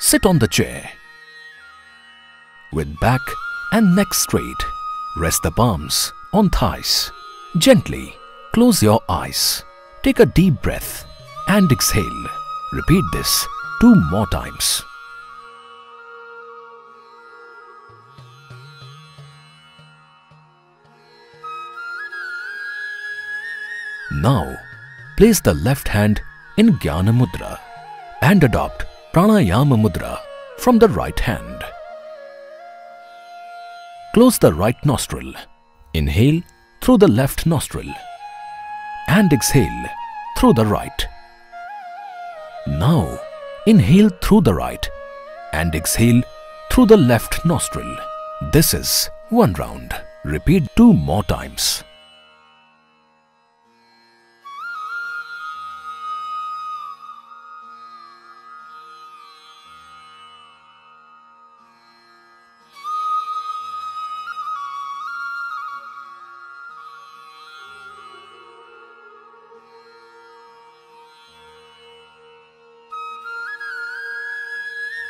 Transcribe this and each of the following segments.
Sit on the chair. With back and neck straight, rest the palms on thighs. Gently close your eyes. Take a deep breath and exhale. Repeat this 2 more times. Now, place the left hand in Jnana Mudra and adopt Pranayama Mudra from the right hand. Close the right nostril. Inhale through the left nostril and exhale through the right. Now, inhale through the right and exhale through the left nostril. This is 1 round. Repeat 2 more times.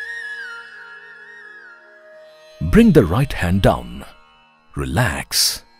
Bring the right hand down. Relax.